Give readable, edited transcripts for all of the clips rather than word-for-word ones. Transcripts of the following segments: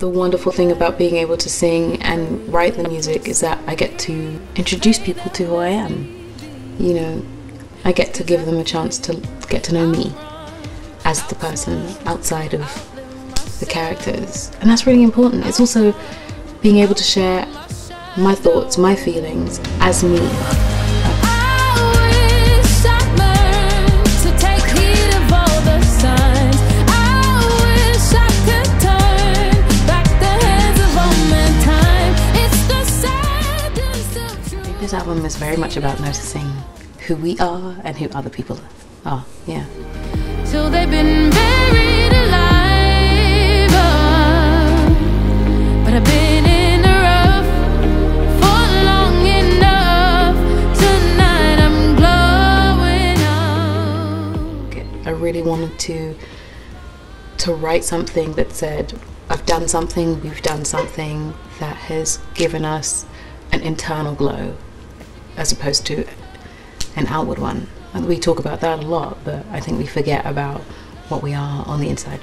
The wonderful thing about being able to sing and write the music is that I get to introduce people to who I am. You know, I get to give them a chance to get to know me as the person outside of the characters. And that's really important. It's also being able to share my thoughts, my feelings as me. This album is very much about noticing who we are and who other people are, yeah. Till they've been buried alive, but I've been in the rough for long enough. Tonight I'm glowing up. I really wanted to write something that said, I've done something, we've done something that has given us an internal glow, as opposed to an outward one. And we talk about that a lot, but I think we forget about what we are on the inside.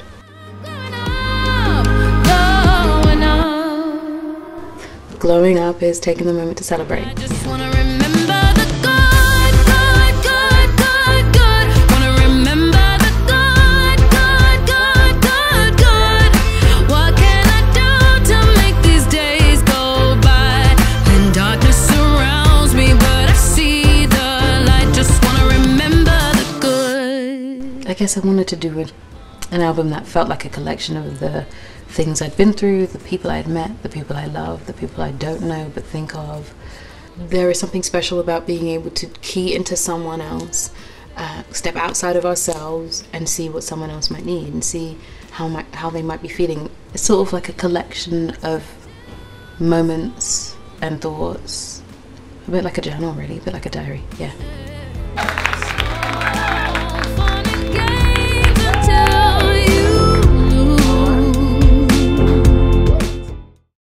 Glowing up is taking the moment to celebrate. I just wanna remember the good, good, good, good, good. Wanna remember the good, good, good, good, good. What can I do to make these days go by? When darkness surrounds me, but I see the light. Just wanna remember the good. I guess I wanted to do an album that felt like a collection of the things I'd been through, the people I'd met, the people I love, the people I don't know but think of. There is something special about being able to key into someone else, step outside of ourselves and see what someone else might need and see how they might be feeling. It's sort of like a collection of moments and thoughts, a bit like a journal really, a bit like a diary, yeah.